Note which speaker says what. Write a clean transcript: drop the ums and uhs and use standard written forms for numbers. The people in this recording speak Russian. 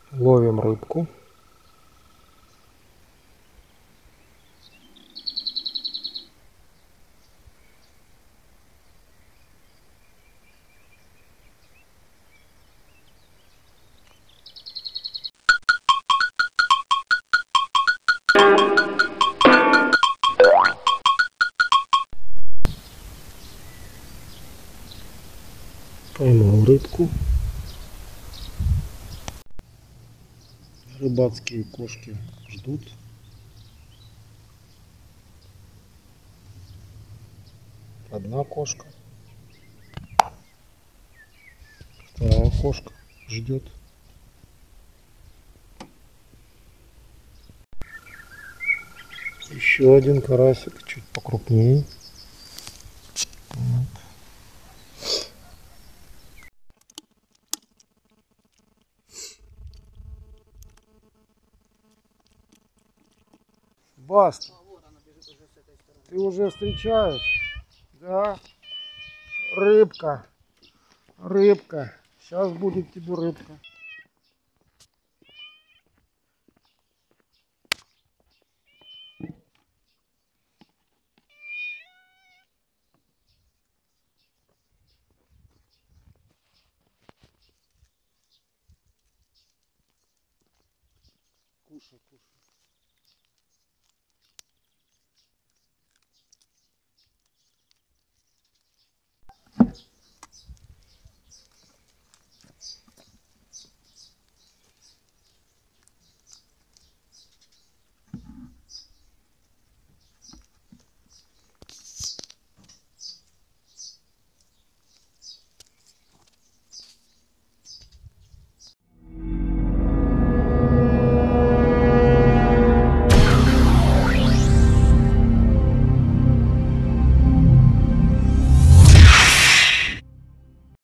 Speaker 1: Ловим рыбку. Поймал рыбку. Рыбацкие кошки ждут. Одна кошка. Вторая кошка ждет. Еще один карасик, чуть покрупнее. Вот. Баста, ты уже встречаешь? Да? Рыбка. Рыбка. Сейчас будет тебе рыбка. Кушай, кушай.